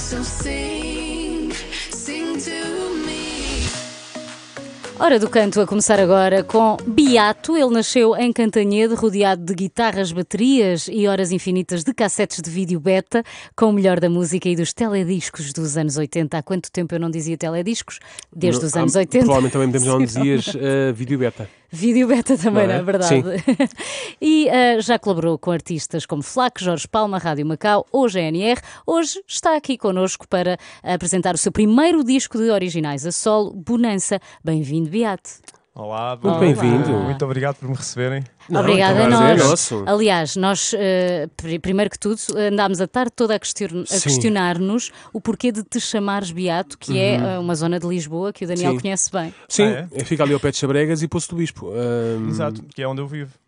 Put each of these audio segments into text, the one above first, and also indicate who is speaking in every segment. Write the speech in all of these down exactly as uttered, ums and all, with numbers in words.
Speaker 1: So sing, sing to me.
Speaker 2: Hora do canto a começar agora com Beato. Ele nasceu em Cantanhede, rodeado de guitarras, baterias e horas infinitas de cassetes de vídeo beta, com o melhor da música e dos telediscos dos anos oitenta. Há quanto tempo eu não dizia telediscos? Desde
Speaker 3: No,
Speaker 2: os anos
Speaker 3: há,
Speaker 2: oitenta.
Speaker 3: Provavelmente também temos não dizias uh, vídeo beta.
Speaker 2: Vídeo beta também, não é,
Speaker 3: Não é?
Speaker 2: verdade? E uh, já colaborou com artistas como Flaco, Jorge Palma, Rádio Macau ou G N R. Hoje está aqui connosco para apresentar o seu primeiro disco de originais a solo, Bonança. Bem-vindo, Beato.
Speaker 4: Olá,
Speaker 3: Muito
Speaker 4: bom,
Speaker 3: bem-vindo.
Speaker 4: Muito obrigado por me receberem.
Speaker 3: Não,
Speaker 2: Obrigada a
Speaker 3: então, prazer
Speaker 2: nós.
Speaker 3: nosso.
Speaker 2: Aliás, nós, uh, pr- primeiro que tudo, andámos a tarde toda a, question- a
Speaker 3: Sim.
Speaker 2: questionar-nos o porquê de te chamares Beato, que é uh, uma zona de Lisboa que o Daniel
Speaker 3: Sim.
Speaker 2: conhece bem.
Speaker 3: Sim,
Speaker 4: Ah, é?
Speaker 3: fica ali ao pé de Xabregas e Poço do Bispo. Um...
Speaker 4: Exato, que é onde eu vivo.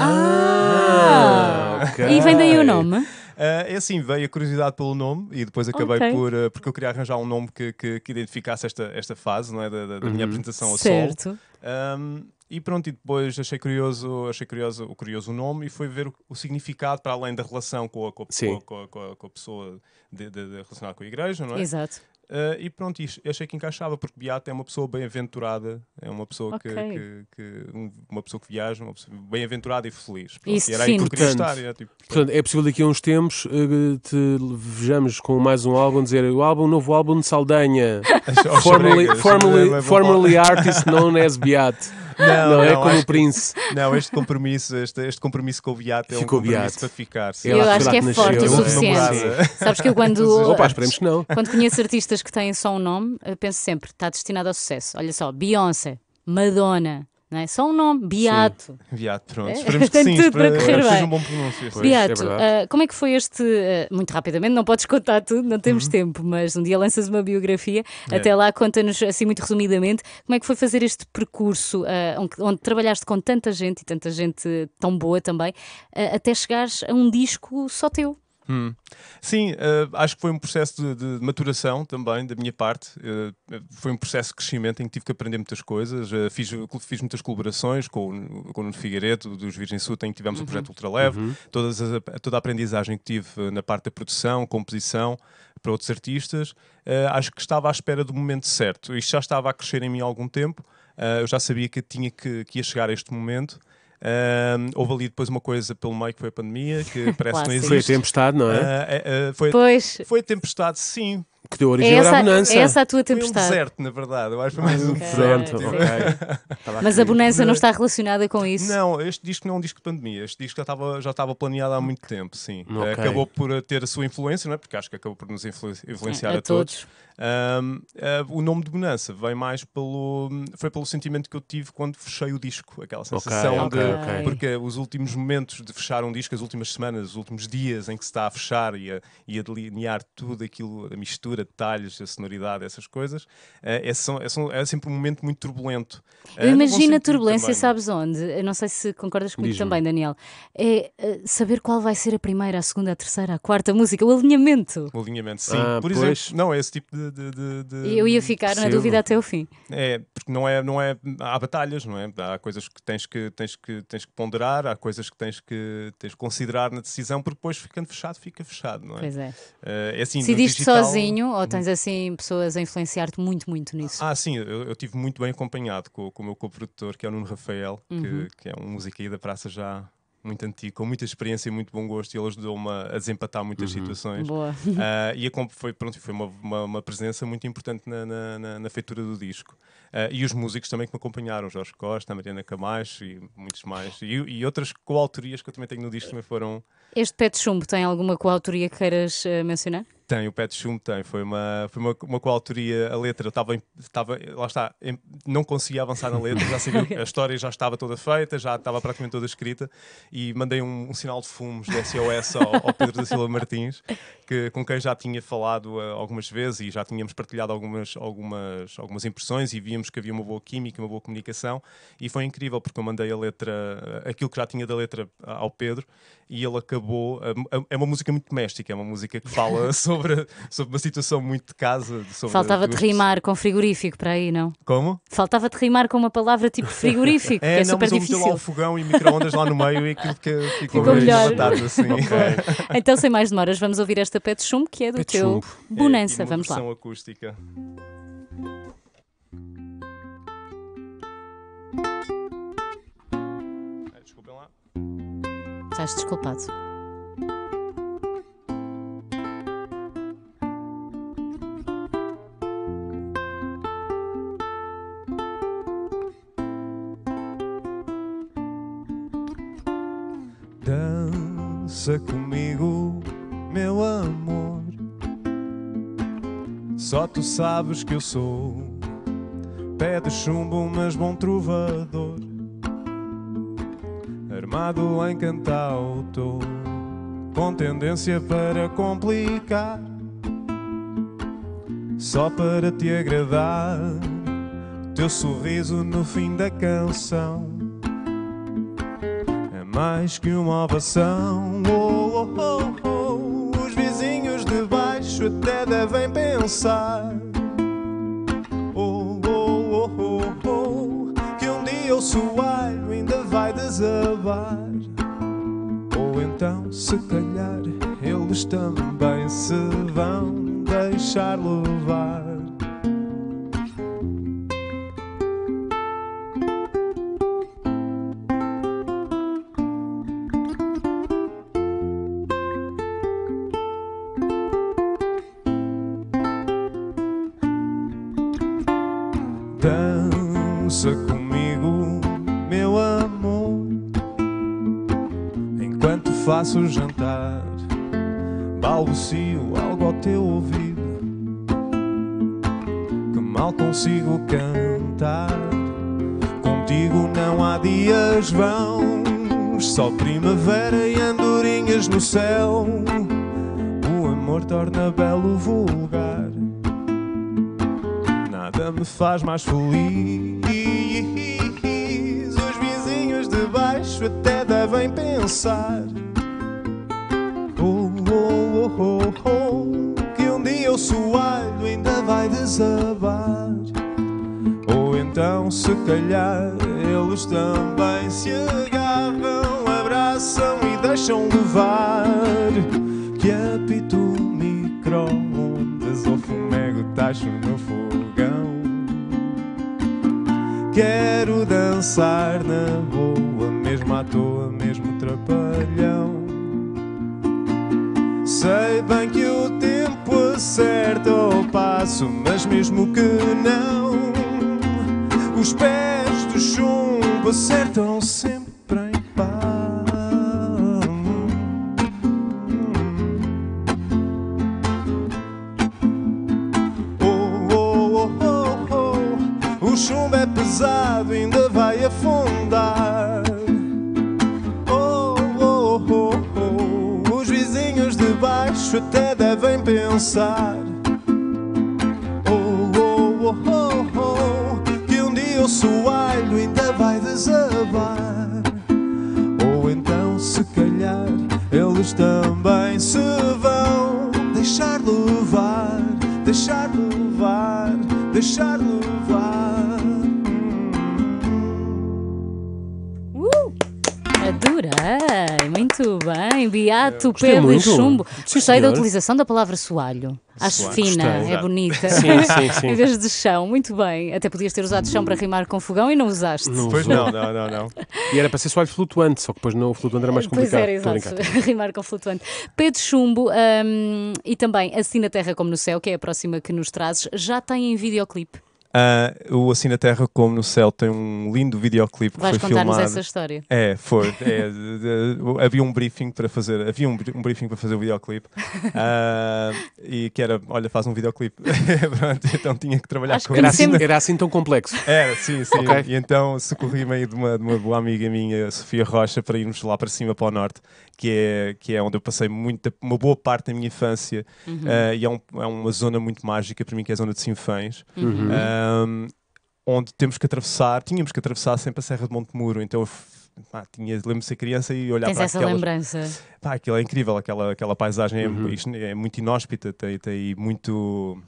Speaker 3: Ah, ok.
Speaker 2: E vem daí o nome?
Speaker 4: Uh, é assim, veio a curiosidade pelo nome e depois acabei
Speaker 2: Ok.
Speaker 4: por... Uh, porque eu queria arranjar um nome que, que, que identificasse esta, esta fase, não é, da, da- da minha apresentação ao solo.
Speaker 2: Certo.
Speaker 4: Um, e pronto, e depois achei curioso, achei curioso, o curioso o nome e fui ver o, o significado para além da relação com a, com a,
Speaker 3: Sim.
Speaker 4: com a, com a, com a pessoa de, de, de relacionada com a igreja, não é?
Speaker 2: Exato.
Speaker 4: Uh, e pronto, e achei que encaixava, porque Beato é uma pessoa bem-aventurada, é uma pessoa que,
Speaker 2: Ok.
Speaker 4: que, que- um- uma pessoa que viaja, uma pessoa bem-aventurada e feliz. Pronto,
Speaker 2: Isso
Speaker 4: e era aí que eu
Speaker 2: define.
Speaker 4: queria
Speaker 3: Portanto,
Speaker 4: estar. É, tipo,
Speaker 3: Portanto, é possível daqui a uns tempos uh, te vejamos com mais um álbum, dizer o álbum, novo álbum de Saldanha,
Speaker 4: aos
Speaker 3: formerly,
Speaker 4: Xabregas,
Speaker 3: formerly,
Speaker 4: é, é,
Speaker 3: formerly artist known as Beato.
Speaker 4: Não,
Speaker 3: Não, é
Speaker 4: não,
Speaker 3: como
Speaker 4: acho
Speaker 3: o Prince.
Speaker 4: Não, este compromisso, este, este compromisso com o Beato é
Speaker 3: Ficou
Speaker 4: um compromisso
Speaker 3: Beato.
Speaker 4: para ficar. sim.
Speaker 3: Ela
Speaker 2: Eu
Speaker 3: foi
Speaker 2: acho
Speaker 3: lá
Speaker 2: que é
Speaker 3: que
Speaker 2: forte o
Speaker 3: nasceu,
Speaker 4: não é?
Speaker 2: suficiente.
Speaker 4: Namorada.
Speaker 2: Sabes que eu quando,
Speaker 3: Opa, esperemos que não.
Speaker 2: quando conheço artistas que têm só um nome, eu penso sempre, está destinado ao sucesso. Olha só, Beyoncé, Madonna, não é? Só um nome, Beato.
Speaker 4: Beato, pronto.
Speaker 2: É,
Speaker 4: Esperemos que
Speaker 2: tem
Speaker 4: sim.
Speaker 2: tudo para
Speaker 4: espero-
Speaker 2: correr
Speaker 4: que seja
Speaker 2: bem.
Speaker 4: um bom pronúncio.
Speaker 3: Pois,
Speaker 2: Beato,
Speaker 3: é verdade.
Speaker 2: ah, como é que foi este, ah, muito rapidamente, não podes contar tudo, não temos tempo, mas um dia lanças uma biografia,
Speaker 4: É.
Speaker 2: até lá conta-nos assim muito resumidamente, como é que foi fazer este percurso, ah, onde, onde trabalhaste com tanta gente, e tanta gente tão boa também, ah, até chegares a um disco só teu.
Speaker 4: Hum. Sim, eh, acho que foi um processo de, de maturação também da minha parte. Eh, foi um processo de crescimento em que tive que aprender muitas coisas. Eh, fiz, fiz muitas colaborações com, o- com o Nuno Figueiredo, dos Virgem Sul, em que tivemos o projeto Ultraleve. Todas as- toda a aprendizagem que tive eh, na parte da produção, composição, para outros artistas. Eh, acho que estava à espera do momento certo. Isto já estava a crescer em mim há algum tempo. Eh, eu já sabia que tinha que, que ia chegar a este momento. Um, houve ali depois uma coisa pelo meio que foi a pandemia, que parece que não
Speaker 2: Clássico.
Speaker 4: existe.
Speaker 3: Foi a tempestade, não é?
Speaker 4: Ah, ah, ah, foi,
Speaker 2: Pois,
Speaker 4: foi a tempestade, sim.
Speaker 3: Que deu
Speaker 2: é
Speaker 3: origem à
Speaker 2: essa,
Speaker 3: bonança.
Speaker 2: é essa a tua
Speaker 4: Foi um
Speaker 2: tempestade.
Speaker 4: deserto, na verdade. Eu acho que foi mais um
Speaker 2: Ok.
Speaker 4: deserto.
Speaker 3: Pronto,
Speaker 2: Sim.
Speaker 3: ok. Estava
Speaker 2: Mas a
Speaker 3: aqui.
Speaker 2: bonança não está relacionada com isso.
Speaker 4: Não, este disco não é um disco de pandemia. Este disco já estava, já estava planeado há muito tempo, sim.
Speaker 3: Ok.
Speaker 4: Acabou por ter a sua influência, não é? Porque acho que acabou por nos influ- influenciar
Speaker 2: É,
Speaker 4: a,
Speaker 2: a todos.
Speaker 4: Um, ah, o nome de Bonança vem mais pelo foi pelo sentimento que eu tive quando fechei o disco, aquela sensação
Speaker 3: ok,
Speaker 4: de
Speaker 2: ok.
Speaker 4: porque os últimos momentos de fechar um disco, as últimas semanas, os últimos dias em que se está a fechar e a, e a delinear tudo aquilo, a mistura, detalhes, a sonoridade, essas coisas, ah, é, são- é, são- é sempre um momento muito turbulento. Ah,
Speaker 2: Eu
Speaker 4: no bom
Speaker 2: imagino a
Speaker 4: sentido
Speaker 2: turbulência,
Speaker 4: também.
Speaker 2: sabes onde? Eu não sei se concordas comigo
Speaker 3: Diz-me.
Speaker 2: também, Daniel. É eh, saber qual vai ser a primeira, a segunda, a terceira, a quarta música, o alinhamento.
Speaker 4: O alinhamento, sim.
Speaker 3: Ah,
Speaker 4: Por
Speaker 3: pois.
Speaker 4: exemplo, não, é esse tipo de. de, de- de-
Speaker 2: Eu ia ficar na
Speaker 3: percebo.
Speaker 2: dúvida até o fim.
Speaker 4: É, porque não é, não é. Há batalhas, não é? Há coisas que tens que, tens que, tens que ponderar, há coisas que tens que, tens que considerar na decisão, porque depois ficando fechado, fica fechado, não é?
Speaker 2: Pois é.
Speaker 4: Eh, é assim, no
Speaker 2: Decidiste
Speaker 4: digital-
Speaker 2: sozinho ou tens assim pessoas a influenciar-te muito, muito nisso?
Speaker 4: Ah, sim, eu, eu tive muito bem acompanhado com, com o meu co-produtor, que é o Nuno Rafael,
Speaker 2: Uhum.
Speaker 4: que, que é um músico aí da praça já muito antigo, com muita experiência e muito bom gosto, e ele ajudou-me a, a desempatar muitas situações.
Speaker 2: Boa.
Speaker 4: Ah, e a comp foi, pronto, foi uma, uma, uma presença muito importante na, na, na- na feitura do disco. Ah, e os músicos também que me acompanharam, Jorge Costa, a Mariana Camacho e muitos mais. E, e outras coautorias que eu também tenho no disco também foram.
Speaker 2: Este Pé de Chumbo tem alguma coautoria que queiras eh, mencionar?
Speaker 4: Tem, o Pé de Chumbo tem, foi uma, foi uma, uma coautoria, a letra, eu estava, em- estava, lá está, em- não conseguia avançar na letra, já sabia, a história já estava toda feita, já estava praticamente toda escrita, e mandei um, um sinal de fumos de S O S ao, ao Pedro da Silva Martins, que, com quem já tinha falado uh, algumas vezes e já tínhamos partilhado algumas, algumas, algumas impressões e víamos que havia uma boa química, uma boa comunicação, e foi incrível porque eu mandei a letra, uh, aquilo que já tinha da letra uh, ao Pedro, e ele acabou, uh, é uma música muito doméstica, é uma música que fala sobre Sobre, sobre uma situação muito de casa. Sobre
Speaker 2: Faltava-te
Speaker 4: duas
Speaker 2: rimar com frigorífico para aí, não?
Speaker 4: Como?
Speaker 2: Faltava-te rimar com uma palavra tipo frigorífico, que
Speaker 4: É,
Speaker 2: é
Speaker 4: não,
Speaker 2: super
Speaker 4: mas eu meti lá
Speaker 2: difícil.
Speaker 4: o fogão e mimicroondas lá no meio e aquilo que ficou,
Speaker 2: Ficou
Speaker 4: bem
Speaker 2: melhor.
Speaker 4: batata, assim.
Speaker 2: Então, sem mais demoras, vamos ouvir esta esta Pé de Chumbo, que é do
Speaker 3: Pé de
Speaker 2: teu
Speaker 3: Chumbo.
Speaker 2: Bonança.
Speaker 4: É, e uma
Speaker 2: Vamos lá.
Speaker 4: versão acústica. Ah, desculpem lá.
Speaker 2: Estás desculpado.
Speaker 4: Dança comigo, meu amor. Só tu sabes que eu sou pé de chumbo, mas bom trovador, armado em cantautor, com tendência para complicar, só para te agradar. Teu sorriso no fim da canção é mais que uma ovação. Oh, oh, oh, oh. Os vizinhos de baixo até devem pensar, oh, oh, oh, oh, oh, que um dia o soalho ainda vai desabar. Ou então, se calhar, eles também se vão deixar levar. Dança comigo, meu amor, enquanto faço o jantar, balbucio algo ao teu ouvido que mal consigo cantar. Contigo não há dias vãos, só primavera e andorinhas no céu. O amor torna belo o vulgar, nada me faz mais feliz. Os vizinhos de baixo até devem pensar, oh, oh, oh, oh, oh, que um dia o soalho ainda vai desabar. Ou então, se calhar, eles também se agarram, abraçam e deixam levar. Que apito micro-ondas ou fumego tacho no fogão. Quero dançar na boa, mesmo à toa, mesmo trapalhão. Sei bem que o tempo acerta o passo, mas mesmo que não, os pés de chumbo acertam sempre em paz. Oh, oh, oh, oh, oh, o chumbo é pesado, ainda vai afundar. Oh, oh, oh, oh, os vizinhos de baixo até devem pensar, oh, oh, oh, oh, oh, que um dia o soalho ainda vai desabar. Ou então, se calhar, eles também se vão deixar levar, deixar levar, deixar levar.
Speaker 2: Uh! Adorei! Muito bem, Beato
Speaker 3: Gostei
Speaker 2: Pé de
Speaker 3: muito.
Speaker 2: Chumbo.
Speaker 3: Sim,
Speaker 2: Gostei
Speaker 3: senhor.
Speaker 2: da utilização da palavra soalho. Acho
Speaker 4: Soalho.
Speaker 2: fina,
Speaker 3: Gostei.
Speaker 2: é bonita.
Speaker 3: Sim, sim, sim.
Speaker 2: Em vez de chão, muito bem. Até podias ter usado chão para rimar com fogão e não usaste.
Speaker 3: Não
Speaker 4: Pois
Speaker 3: usou.
Speaker 4: não, não, não, não.
Speaker 3: E era para ser soalho flutuante, só que depois não, o flutuante era mais
Speaker 2: Pois
Speaker 3: complicado.
Speaker 2: era,
Speaker 3: Estou a
Speaker 2: exato.
Speaker 3: brincar.
Speaker 2: Rimar com flutuante. Pé de Chumbo hum, e também Assim na Terra como no Céu, que é a próxima que nos trazes, já tem em videoclipe.
Speaker 4: Ah, o Assim na Terra como no Céu tem um lindo videoclipe que
Speaker 2: Vais
Speaker 4: foi
Speaker 2: contar-nos
Speaker 4: filmado.
Speaker 2: essa história.
Speaker 4: É, foi. É, de- de- havia um briefing para fazer, havia um, bri- um briefing para fazer o videoclipe. Ah, e que era, olha, faz um videoclipe. Pronto, então tinha que trabalhar
Speaker 2: Acho
Speaker 4: com
Speaker 2: que
Speaker 3: Era
Speaker 4: isso.
Speaker 3: assim,
Speaker 2: Conhecemos-
Speaker 3: era assim tão complexo.
Speaker 4: Era, sim, sim.
Speaker 3: Ok.
Speaker 4: E então socorri-me aí de uma, de uma boa amiga minha, Sofia Rocha, para irmos lá para cima, para o norte, que é, que é onde eu passei muita, uma boa parte da minha infância. Ah, e é, um- é uma zona muito mágica para mim, que é a zona de Sinfãs.
Speaker 3: Uhum.
Speaker 4: Um, onde temos que atravessar, tínhamos que atravessar sempre a Serra de Montemuro. Então eu f- pá, tinha, lembro-me de ser criança e olhar
Speaker 2: Tens
Speaker 4: para
Speaker 2: essa
Speaker 4: aquelas...
Speaker 2: lembrança.
Speaker 4: Pá, aquilo é incrível, aquela, aquela paisagem é-
Speaker 3: Uhum.
Speaker 4: isto é, muito inóspita, tem, tem muito...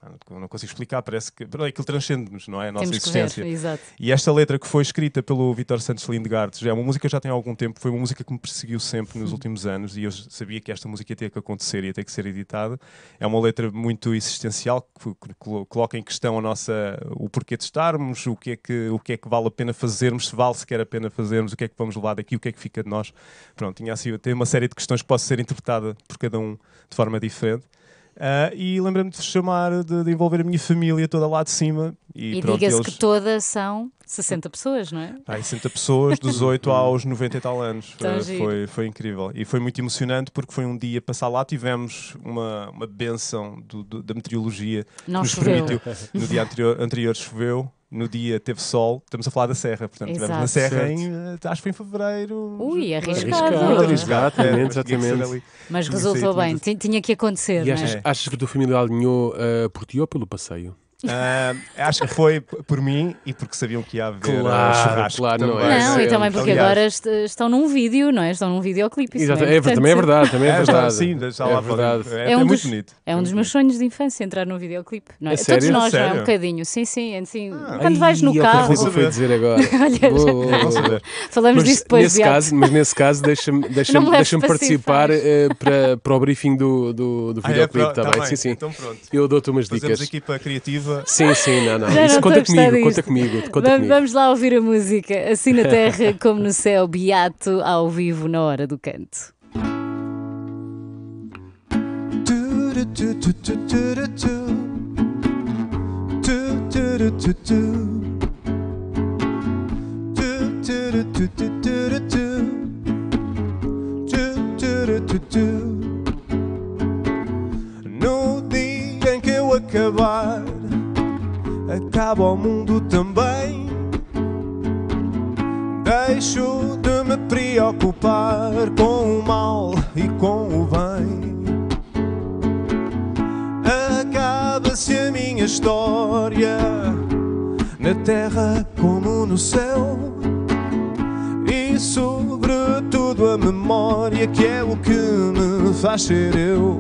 Speaker 4: não, não consigo explicar, parece que aquilo transcende-nos, não é? A nossa
Speaker 2: Temos que
Speaker 4: existência.
Speaker 2: ver, exato.
Speaker 4: E esta letra que foi escrita pelo Vítor Santos Lindegaard já é uma música que já tem algum tempo, foi uma música que me perseguiu sempre nos últimos anos e eu sabia que esta música ia ter que acontecer, ia ter que ser editada. É uma letra muito existencial que, que, que coloca em questão a nossa, o porquê de estarmos, o que, é que, o que é que vale a pena fazermos, se vale sequer a pena fazermos, o que é que vamos levar daqui, o que é que fica de nós. Pronto, tinha assim, tem uma série de questões que possam ser interpretadas por cada um de forma diferente. Uh, e lembro-me de chamar, de, de envolver a minha família toda lá de cima. E,
Speaker 2: E
Speaker 4: pronto,
Speaker 2: diga-se
Speaker 4: eles...
Speaker 2: que todas são sessenta pessoas, não é?
Speaker 4: Há sessenta pessoas, dos oito aos noventa e tal anos.
Speaker 2: Tão
Speaker 4: Uh,
Speaker 2: giro.
Speaker 4: foi, foi incrível. E foi muito emocionante porque foi um dia passar lá. Tivemos uma, uma benção do, do, da meteorologia
Speaker 2: Não
Speaker 4: que nos
Speaker 2: choveu.
Speaker 4: permitiu. No dia anterior, anterior choveu. No dia teve sol, estamos a falar da Serra, portanto estivemos na
Speaker 2: Exato.
Speaker 4: Serra em, uh, acho que foi em fevereiro.
Speaker 2: Ui,
Speaker 4: já-
Speaker 2: arriscado.
Speaker 3: Arriscado,
Speaker 4: Arriscado,
Speaker 3: exatamente,
Speaker 4: é, mas tinha que ser
Speaker 3: exatamente.
Speaker 4: ali.
Speaker 2: Mas
Speaker 4: Sim,
Speaker 2: resultou
Speaker 4: sim,
Speaker 2: bem,
Speaker 4: sim.
Speaker 2: Ti- tinha que acontecer,
Speaker 3: E
Speaker 2: não
Speaker 3: achas,
Speaker 2: é?
Speaker 3: achas que a tua família alinhou uh, por ti ou pelo passeio?
Speaker 4: Ah, acho que foi p- por mim e porque sabiam que ia haver
Speaker 3: Claro,
Speaker 4: uh, churrasco
Speaker 3: claro, não
Speaker 4: também.
Speaker 3: é?
Speaker 2: Não, e
Speaker 3: Sim.
Speaker 2: também porque
Speaker 4: Aliás,
Speaker 2: agora est- estão num vídeo, não é? Estão num videoclipe. Isso
Speaker 3: Exato,
Speaker 2: não
Speaker 3: é,
Speaker 2: importante
Speaker 3: também é
Speaker 2: dizer.
Speaker 3: verdade, também é
Speaker 4: É,
Speaker 3: verdade.
Speaker 4: sim, já
Speaker 3: é
Speaker 4: lá
Speaker 3: verdade.
Speaker 4: podem-
Speaker 2: É
Speaker 4: É,
Speaker 2: um,
Speaker 4: é
Speaker 2: dos,
Speaker 4: muito bonito.
Speaker 2: é um dos meus sonhos de infância entrar num videoclipe. Não é?
Speaker 3: A
Speaker 2: Todos
Speaker 3: sério?
Speaker 2: nós, não é? Um
Speaker 4: Sério?
Speaker 2: bocadinho. Sim, sim. assim,
Speaker 4: Ah.
Speaker 2: quando vais no
Speaker 3: Ai, é o
Speaker 2: carro.
Speaker 3: que a Rita foi dizer agora.
Speaker 2: Olha,
Speaker 3: Boa,
Speaker 2: já-
Speaker 3: boa,
Speaker 4: Vamos
Speaker 3: boa.
Speaker 4: saber.
Speaker 2: Falamos
Speaker 3: Mas
Speaker 2: disso depois,
Speaker 3: nesse
Speaker 2: Beato.
Speaker 3: caso, mas nesse caso deixa-me deixa
Speaker 2: Não me leves
Speaker 3: deixa
Speaker 2: para
Speaker 3: participar
Speaker 2: cifras.
Speaker 3: eh, para, para o briefing do, do, do
Speaker 4: Ah, é?
Speaker 3: videoclipe,
Speaker 4: Pronto,
Speaker 3: está
Speaker 4: tá
Speaker 3: bem? Sim, sim.
Speaker 4: Então pronto.
Speaker 3: Eu dou-te umas
Speaker 4: Fazemos
Speaker 3: dicas.
Speaker 4: equipa criativa.
Speaker 3: Sim, sim, não, não.
Speaker 2: Já
Speaker 3: Isso
Speaker 2: não
Speaker 3: conta
Speaker 2: estou a gostar
Speaker 3: comigo, conta
Speaker 2: disto.
Speaker 3: comigo, conta
Speaker 2: Vamos,
Speaker 3: comigo.
Speaker 2: vamos lá ouvir a música. Assim na terra como no céu, Beato ao vivo na hora do canto.
Speaker 4: No dia em que eu acabar, acaba o mundo também. Deixo de me preocupar com o mal e com o bem. Acaba-se a minha história, na terra como no céu. E sobretudo a memória, que é o que me faz ser eu.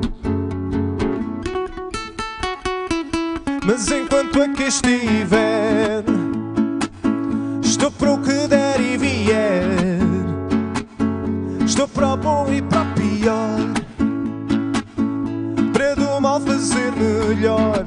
Speaker 4: Mas enquanto aqui estiver, estou para o que der e vier. Estou para o bom e para o pior, para do mal fazer melhor.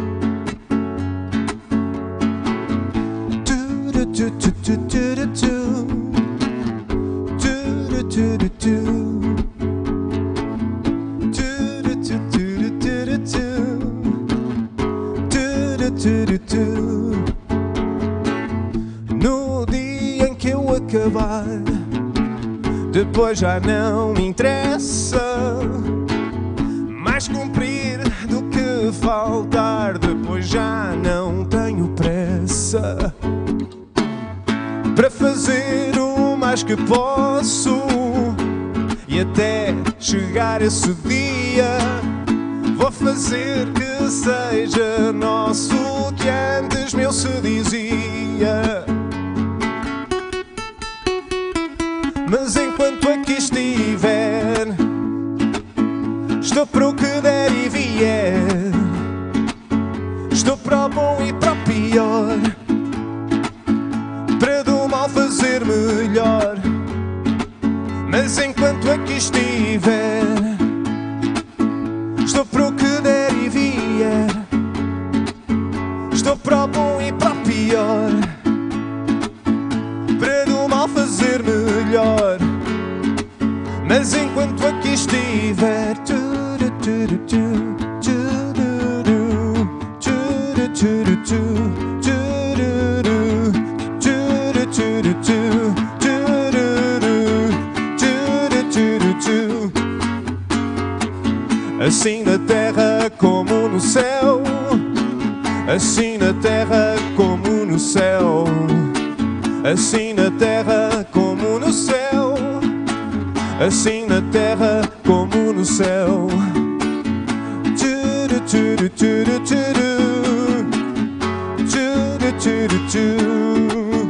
Speaker 4: No dia em que eu acabar, depois já não me interessa mais cumprir do que faltar. Depois já não tenho pressa para fazer o mais que posso. E até chegar esse dia, vou fazer que seja nosso o que antes meu se dizia. Mas enquanto aqui estiver, estou para o que der e vier. Estou para o bom e para o pior, para do mal fazer melhor. Mas enquanto aqui estiver, estou para o que der e vier. Estou para o bom e para o pior, para do mal fazer melhor. Mas enquanto aqui estiver, assim na terra como no céu, assim na terra como no céu, assim na terra como no céu, assim na terra como no céu. Turu, turu, turu, turu. Turu, turu, turu.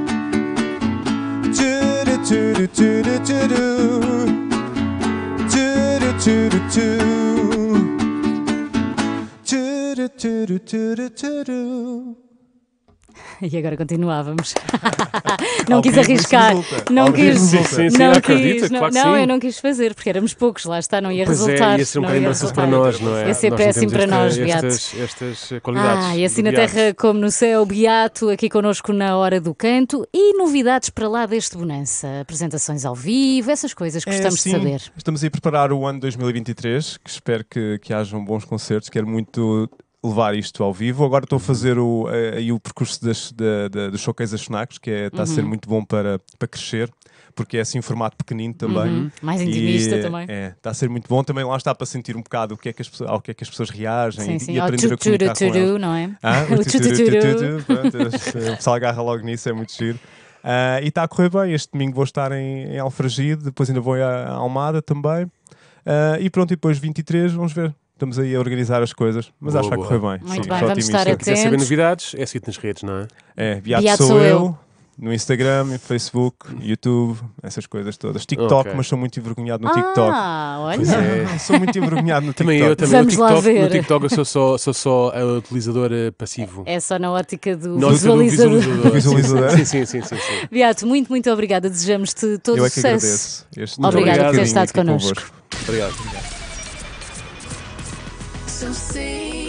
Speaker 4: Turu, turu, turu, turu. Turu, turu, turu. Turu, turu. turu, turu, turu.
Speaker 2: E agora continuávamos. Não
Speaker 4: Ao
Speaker 2: quis
Speaker 4: vivo isso
Speaker 2: arriscar.
Speaker 4: resulta.
Speaker 2: Não
Speaker 4: Ao
Speaker 2: quis.
Speaker 4: vivo resulta.
Speaker 3: Sim, sim,
Speaker 2: não
Speaker 3: acredita,
Speaker 2: quis. Não,
Speaker 3: claro que
Speaker 2: não,
Speaker 3: sim.
Speaker 2: eu não quis fazer, porque éramos poucos, lá está, não ia
Speaker 3: Pois
Speaker 2: resultar.
Speaker 3: é, ia ser um
Speaker 2: não
Speaker 3: bocadinho
Speaker 2: ia
Speaker 3: embaraçoso para
Speaker 2: resultar.
Speaker 3: nós, não é?
Speaker 2: Ia ser
Speaker 3: Nós não
Speaker 2: péssimo
Speaker 3: temos
Speaker 2: para nós,
Speaker 3: esta-
Speaker 2: Beato.
Speaker 3: estas, estas qualidades.
Speaker 2: Ah, e assim
Speaker 3: do
Speaker 2: na
Speaker 3: Beato.
Speaker 2: terra como no céu, Beato, aqui connosco na Hora do Canto. E novidades para lá deste Bonança? Apresentações ao vivo, essas coisas que
Speaker 4: É,
Speaker 2: gostamos
Speaker 4: sim,
Speaker 2: de saber.
Speaker 4: Estamos aí a preparar o ano dois mil e vinte e três, que espero que, que hajam bons concertos. Quero muito levar isto ao vivo. Agora estou a fazer o, eh, aí o percurso das, da, da, do Showcase das Sonacos, que é, está a ser muito bom para, para crescer, porque é assim um formato pequenino também.
Speaker 2: Uhum. Mais intimista
Speaker 4: E,
Speaker 2: também.
Speaker 4: É, está a ser muito bom. Também lá está para sentir um bocado o que é que as, pessoas- ao que é que as pessoas reagem
Speaker 2: Sim,
Speaker 4: e,
Speaker 2: sim.
Speaker 4: e
Speaker 2: Ao
Speaker 4: aprender a comunicar com elas.
Speaker 2: tchuturu, não é?
Speaker 4: Ah,
Speaker 2: O
Speaker 4: o tuturu,
Speaker 2: tchuturu.
Speaker 4: tuturu, pronto, o pessoal agarra logo nisso, é muito giro. Ah, e está a correr bem. Este domingo vou estar em, em Alfragide, depois ainda vou a a Almada também. Ah, e pronto, e depois vinte e três, vamos ver. Estamos aí a organizar as coisas, mas
Speaker 3: Boa,
Speaker 4: acho que vai
Speaker 3: boa.
Speaker 4: correr bem.
Speaker 2: Muito
Speaker 4: Sim,
Speaker 2: bem,
Speaker 4: sou
Speaker 2: vamos
Speaker 4: otimista.
Speaker 2: estar
Speaker 3: Se quiser saber
Speaker 2: atentos.
Speaker 3: novidades, é seguir nas redes, não é?
Speaker 4: É, Beato,
Speaker 2: Beato
Speaker 4: sou,
Speaker 2: sou
Speaker 4: eu,
Speaker 2: eu.
Speaker 4: no Instagram, Facebook, YouTube, essas coisas todas. TikTok,
Speaker 3: Ok.
Speaker 4: mas sou muito envergonhado no TikTok.
Speaker 2: Ah, olha.
Speaker 3: Pois é.
Speaker 4: Sou muito envergonhado no TikTok.
Speaker 3: Também eu, também
Speaker 2: Vamos
Speaker 3: no
Speaker 2: lá
Speaker 3: TikTok,
Speaker 2: ver.
Speaker 3: no TikTok eu sou só, sou só uh, utilizador uh, passivo.
Speaker 2: É só na ótica do
Speaker 3: Na ótica do
Speaker 2: visualizador.
Speaker 4: Visualizador.
Speaker 3: Sim, sim, sim, sim, sim.
Speaker 2: Beato, muito, muito obrigada. Desejamos-te todo
Speaker 4: Eu
Speaker 2: o
Speaker 4: é que
Speaker 2: sucesso.
Speaker 4: agradeço. Este
Speaker 3: Muito
Speaker 2: Obrigada
Speaker 3: obrigado.
Speaker 2: por ter
Speaker 4: bocadinho
Speaker 2: estado
Speaker 4: aqui
Speaker 2: connosco.
Speaker 4: convosco.
Speaker 3: Obrigado.
Speaker 1: So sing